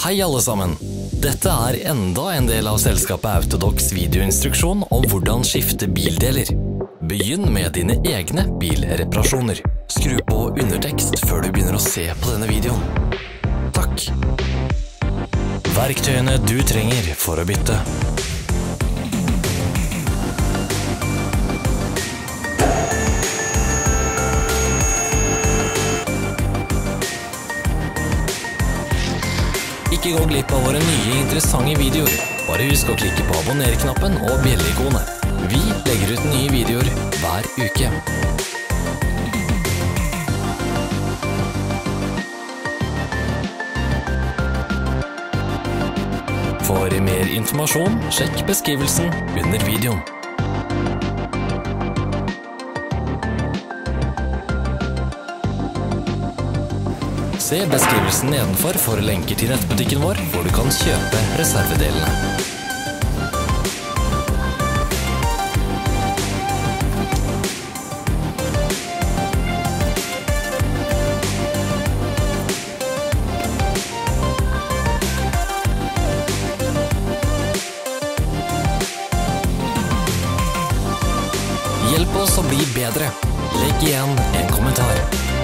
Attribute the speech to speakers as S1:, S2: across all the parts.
S1: Hei alle sammen! Dette er enda en del av selskapet Autodocs videoinstruksjon om hvordan skifte bildeler. Begynn med dine egne bilreparasjoner. Skru på undertekst før du begynner å se på denne videoen. Takk! Verktøyene du trenger for å bytte. Ikke gå glipp av våre nye interessante videoer. Bare husk å klikke på abonner-knappen og bjelle-ikonet. Vi legger ut nye videoer hver uke. For mer informasjon, sjekk beskrivelsen under videoen. Se beskrivelsen nedenfor for lenker til nettbutikken vår, hvor du kan kjøpe reservedelene. Hjelp oss å bli bedre. Legg igjen en kommentar.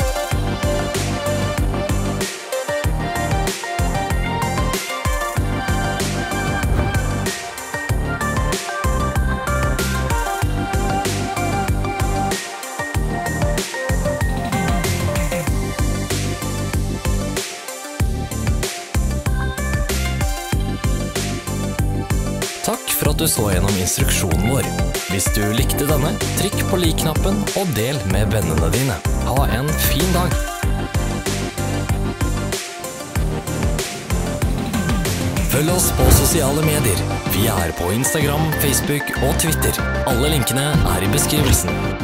S1: Takk for at du så gjennom instruksjonen vår. Hvis du likte denne, trykk på lik-knappen og del med vennene dine. Ha en fin dag! Følg oss på sosiale medier. Vi er på Instagram, Facebook og Twitter. Alle linkene er i beskrivelsen.